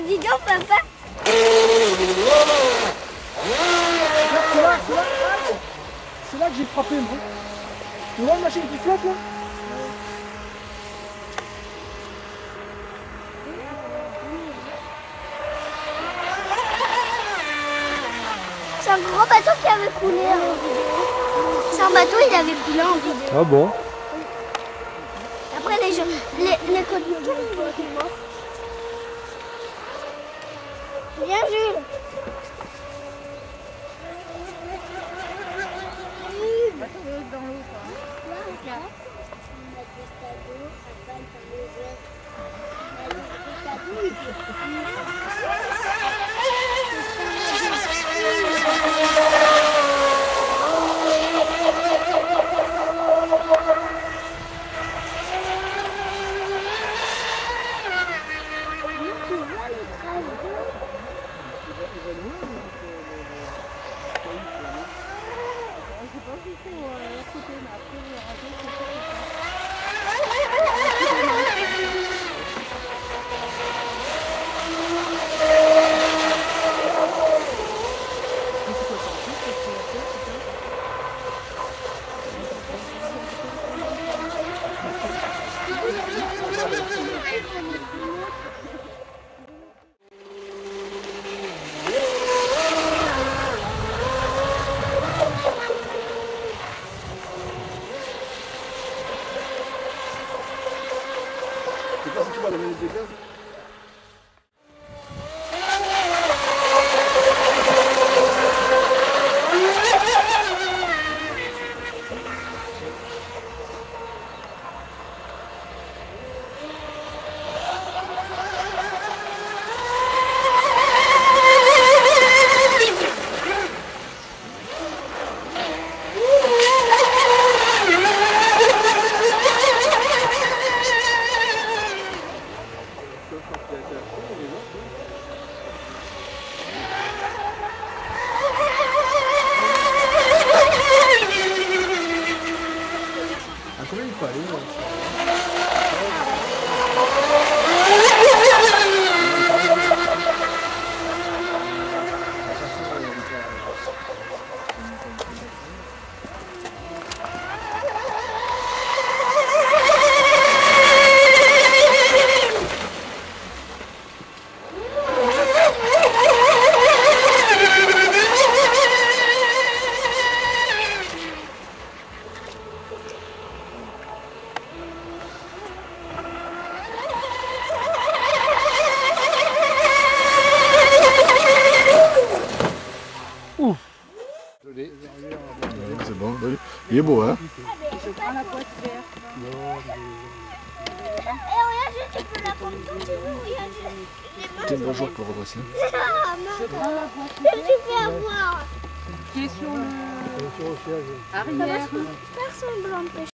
Dis donc, papa. C'est là que j'ai frappé, moi. Tu vois la machine qui flotte là? C'est un gros bateau qui avait coulé en vidéo. C'est un bateau, il avait coulé en vidéo. Ah bon? Après, les conducteurs, ils étaient morts. Viens, Jules. Dans l'eau, quoi. Je sais pas si tu vois la minute de gaz. Combien il faut aller là? C'est bon, il est beau, hein? Je prends la boîte verte. Et regarde, tu peux la prendre quand tu veux. Regarde, les mains. Tiens, bonjour pour redresser. Ah, Je prends la boîte je verte. me fais avoir. Qui est sur le Sur le siège. arrière. Personne blanc de pêche.